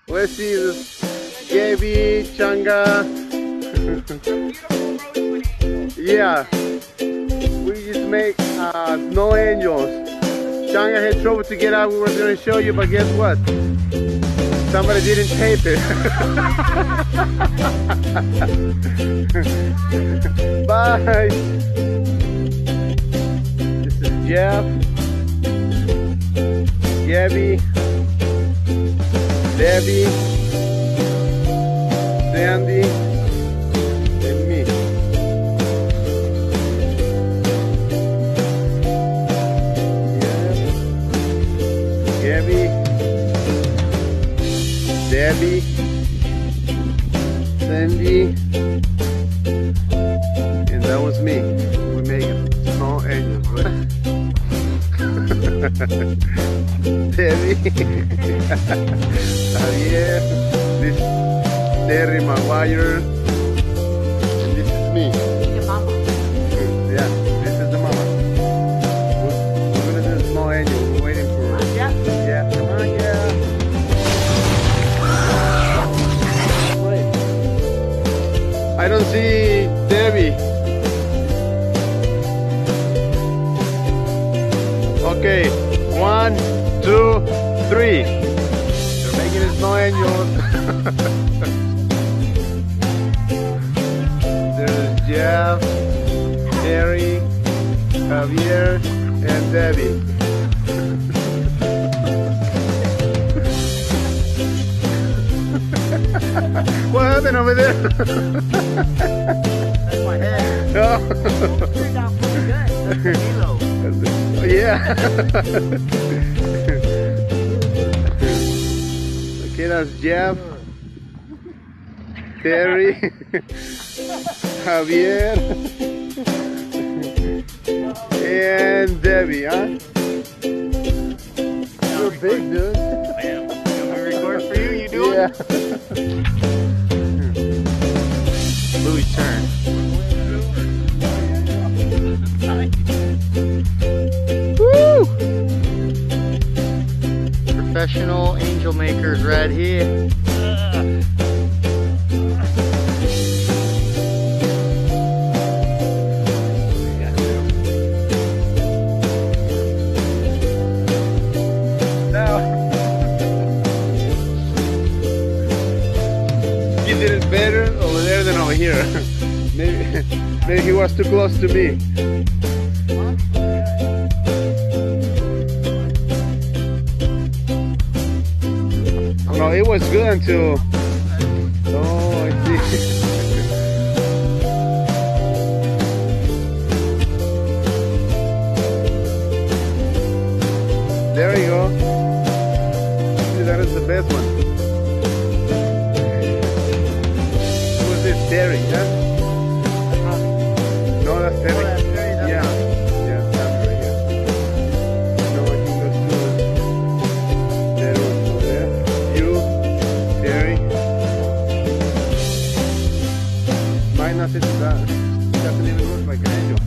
Let's see this. Gaby, Changa. Yeah. We just make snow angels. Changa had trouble to get out. We were going to show you, but guess what? Somebody didn't tape it. Bye. This is Jeff, Gaby, Debbie, Sandy, and me. Yeah. Gaby, Debbie, Sandy, and that was me. We make snow angels, right? Debbie, Javier, this is Terry Maguire, and this is me. Your mama. Yeah, this is the mama. We're gonna do a snow angel. We're waiting for her. Yeah. Yeah, come on, yeah. I don't see Debbie. Okay, 1, 2, 3. They're making it snow angels. There's Jeff, Terry, Javier, and Debbie. What happened over there? That's my head. No. Turned out pretty good. That's the halo. Yeah. Okay, that's Jeff, Terry, Javier, and Debbie, huh? You're big, dude. I am. Can we record for you? You do it? Yeah. Louis' turn. Woo! Professional angel makers right here. Now, he did it better over there than over here. Maybe he was too close to me. No, it was good until. Oh, I see. There you go. See, that is the best one. Who was this? Terry, huh? No, that's Terry. Yeah. Yeah, that's right, yeah. No, I think those two. There was over there. You, Terry. Mine not that. It doesn't even look like an angel.